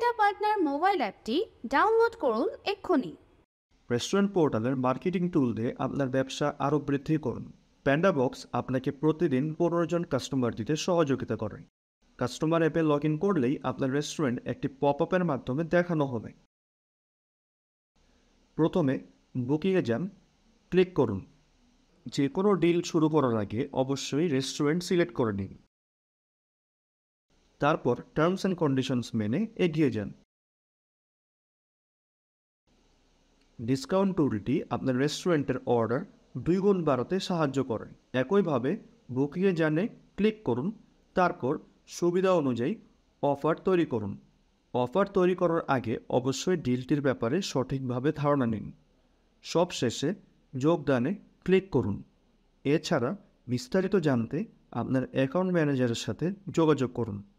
Panda partner mobile অ্যাপটি download করুন এক্ষুনি। রেস্টুরেন্ট পোর্টালের মার্কেটিং টুল দিয়ে আপনার ব্যবসা আরও বৃদ্ধি করুন। প্যান্ডা বক্স আপনাকে প্রতিদিন 15 জন কাস্টমার দিতে সহযোগিতা করে। কাস্টমার অ্যাপে লগ ইন করলেই আপনার রেস্টুরেন্ট একটি পপ আপের মাধ্যমে দেখানো হবে। প্রথমে বুকিংয়ে যান, ক্লিক করুন। যে কোনো ডিল শুরু করার আগে অবশ্যই রেস্টুরেন্ট সিলেক্ট করে নিন। তারপর টার্মস অ্যান্ড কন্ডিশনস মেনে এগিয়ে যান। ডিসকাউন্ট টুলটি আপনার রেস্টুরেন্টের অর্ডার 2 গুণ বাড়াতে সাহায্য করে। একইভাবে বুকিংয়ে জানে ক্লিক করুন, তারপর সুবিধা অনুযায়ী অফার তৈরি করুন। অফার তৈরি করার আগে অবশ্যই ডিলটির ব্যাপারে সঠিকভাবে ধারণা নিন। সবশেষে যোগদানে ক্লিক করুন। এছাড়া বিস্তারিত জানতে আপনার অ্যাকাউন্ট ম্যানেজারের সাথে যোগাযোগ করুন।